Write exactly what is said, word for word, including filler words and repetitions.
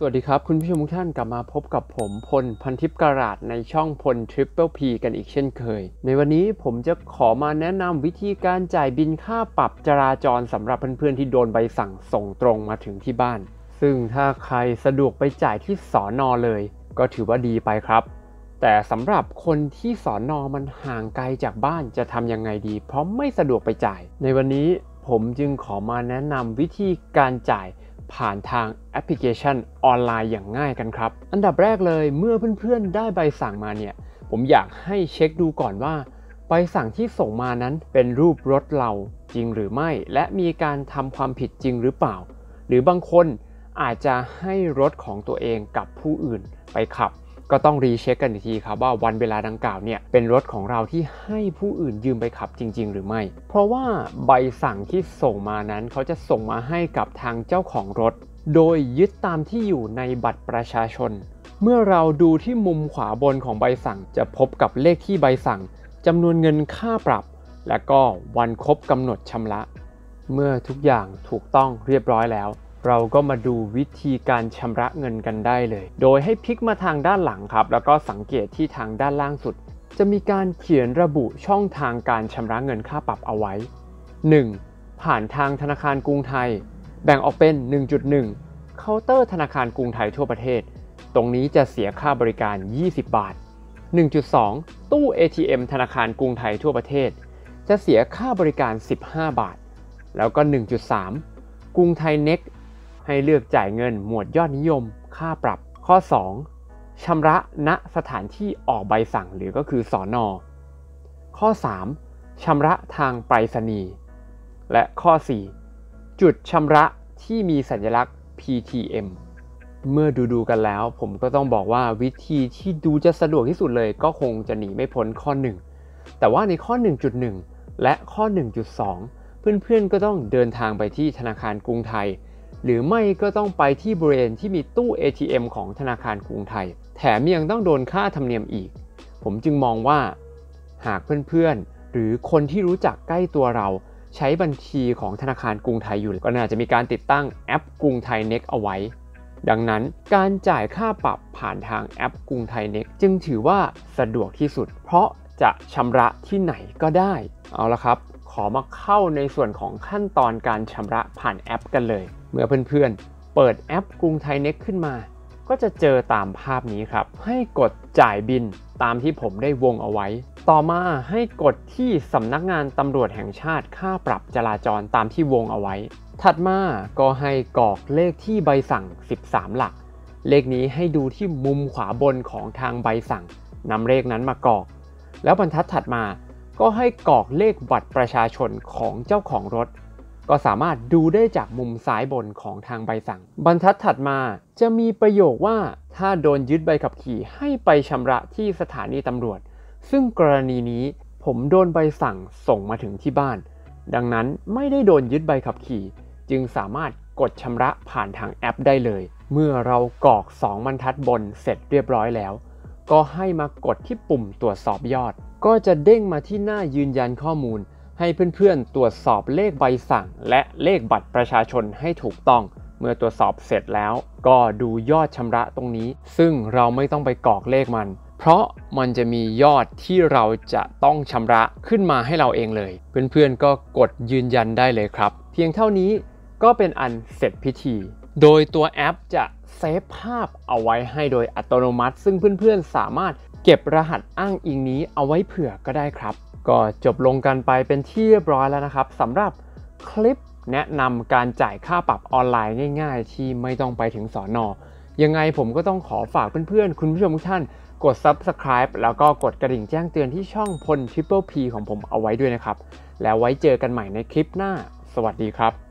วัสดีครับคุณผู้ชมทุกท่านกลับมาพบกับผมพลพันทิพย์การาดในช่องพล Triple P กันอีกเช่นเคยในวันนี้ผมจะขอมาแนะนำวิธีการจ่ายบินค่าปรับจราจรสำหรับเพื่อนๆที่โดนใบสั่งส่งตรงมาถึงที่บ้านซึ่งถ้าใครสะดวกไปจ่ายที่สน.เลยก็ถือว่าดีไปครับแต่สำหรับคนที่สน.มันห่างไกลจากบ้านจะทำยังไงดีเพราะไม่สะดวกไปจ่ายในวันนี้ผมจึงขอมาแนะนำวิธีการจ่ายผ่านทางแอปพลิเคชันออนไลน์อย่างง่ายกันครับอันดับแรกเลยเมื่อเพื่อนๆได้ใบสั่งมาเนี่ยผมอยากให้เช็คดูก่อนว่าใบสั่งที่ส่งมานั้นเป็นรูปรถเราจริงหรือไม่และมีการทำความผิดจริงหรือเปล่าหรือบางคนอาจจะให้รถของตัวเองกับผู้อื่นไปขับก็ต้องรีเช็คกันอีกทีครับว่าวันเวลาดังกล่าวเนี่ยเป็นรถของเราที่ให้ผู้อื่นยืมไปขับจริงๆหรือไม่เพราะว่าใบสั่งที่ส่งมานั้นเขาจะส่งมาให้กับทางเจ้าของรถโดยยึดตามที่อยู่ในบัตรประชาชนเมื่อเราดูที่มุมขวาบนของใบสั่งจะพบกับเลขที่ใบสั่งจำนวนเงินค่าปรับและก็วันครบกำหนดชำระเมื่อทุกอย่างถูกต้องเรียบร้อยแล้วเราก็มาดูวิธีการชำระเงินกันได้เลยโดยให้พลิกมาทางด้านหลังครับแล้วก็สังเกตที่ทางด้านล่างสุดจะมีการเขียนระบุช่องทางการชำระเงินค่าปรับเอาไว้ หนึ่ง. ผ่านทางธนาคารกรุงไทยแบ่งออกเป็น หนึ่งจุดหนึ่ง เคาน์เตอร์ธนาคารกรุงไทยทั่วประเทศตรงนี้จะเสียค่าบริการยี่สิบบาท หนึ่งจุดสอง ตู้ เอ ที เอ็ม ธนาคารกรุงไทยทั่วประเทศจะเสียค่าบริการสิบห้าบาทแล้วก็ หนึ่งจุดสาม กรุงไทยเน็กให้เลือกจ่ายเงินหมวดยอดนิยมค่าปรับข้อสองชำระณสถานที่ออกใบสั่งหรือก็คือสน.ข้อสามชำระทางไปรษณีย์และข้อสี่จุดชำระที่มีสัญลักษณ์ พี ที เอ็ม เมื่อดูดูกันแล้วผมก็ต้องบอกว่าวิธีที่ดูจะสะดวกที่สุดเลยก็คงจะหนีไม่พ้นข้อหนึ่งแต่ว่าในข้อ หนึ่งจุดหนึ่ง และข้อ หนึ่งจุดสอง เพื่อนๆก็ต้องเดินทางไปที่ธนาคารกรุงไทยหรือไม่ก็ต้องไปที่บริเวณที่มีตู้ เอ ที เอ็ม ของธนาคารกรุงไทยแถมยังต้องโดนค่าธรรมเนียมอีกผมจึงมองว่าหากเพื่อนๆหรือคนที่รู้จักใกล้ตัวเราใช้บัญชีของธนาคารกรุงไทยอยู่ก็น่าจะมีการติดตั้งแอปกรุงไทยเน็กเอาไว้ดังนั้นการจ่ายค่าปรับผ่านทางแอปกรุงไทยเน็กจึงถือว่าสะดวกที่สุดเพราะจะชำระที่ไหนก็ได้เอาละครับขอมาเข้าในส่วนของขั้นตอนการชำระผ่านแอปกันเลยเมื่อเพื่อนๆเปิดแอปกรุงไทยเน็กขึ้นมาก็จะเจอตามภาพนี้ครับให้กดจ่ายบินตามที่ผมได้วงเอาไว้ต่อมาให้กดที่สำนักงานตำรวจแห่งชาติค่าปรับจราจรตามที่วงเอาไว้ถัดมาก็ให้กรอกเลขที่ใบสั่งสิบสามหลักเลขนี้ให้ดูที่มุมขวาบนของทางใบสั่งนำเลขนั้นมากรอกแล้วบรรทัดถัดมาก็ให้กรอกเลขบัตรประชาชนของเจ้าของรถก็สามารถดูได้จากมุมซ้ายบนของทางใบสั่งบรรทัดถัดมาจะมีประโยคว่าถ้าโดนยึดใบขับขี่ให้ไปชำระที่สถานีตำรวจซึ่งกรณีนี้ผมโดนใบสั่งส่งมาถึงที่บ้านดังนั้นไม่ได้โดนยึดใบขับขี่จึงสามารถกดชำระผ่านทางแอปได้เลยเมื่อเรากรอกสองบรรทัดบนเสร็จเรียบร้อยแล้วก็ให้มากดที่ปุ่มตรวจสอบยอดก็จะเด้งมาที่หน้ายืนยันข้อมูลให้เพื่อนๆตรวจสอบเลขใบสั่งและเลขบัตรประชาชนให้ถูกต้องเมื่อตรวจสอบเสร็จแล้วก็ดูยอดชำระตรงนี้ซึ่งเราไม่ต้องไปกรอกเลขมันเพราะมันจะมียอดที่เราจะต้องชำระขึ้นมาให้เราเองเลยเพื่อนๆก็กดยืนยันได้เลยครับเพียงเท่านี้ก็เป็นอันเสร็จพิธีโดยตัวแอปจะเซฟภาพเอาไว้ให้โดยอัตโนมัติซึ่งเพื่อนๆสามารถเก็บรหัสอ้างอิงนี้เอาไว้เผื่อก็ได้ครับก็จบลงกันไปเป็นที่เรียบร้อยแล้วนะครับสำหรับคลิปแนะนำการจ่ายค่าปรับออนไลน์ง่ายๆที่ไม่ต้องไปถึงสน.ยังไงผมก็ต้องขอฝากเพื่อนๆคุณผู้ชมทุกท่านกด ซับสไครบ์ แล้วก็กดกระดิ่งแจ้งเตือนที่ช่องพล Triple P ของผมเอาไว้ด้วยนะครับแล้วไว้เจอกันใหม่ในคลิปหน้าสวัสดีครับ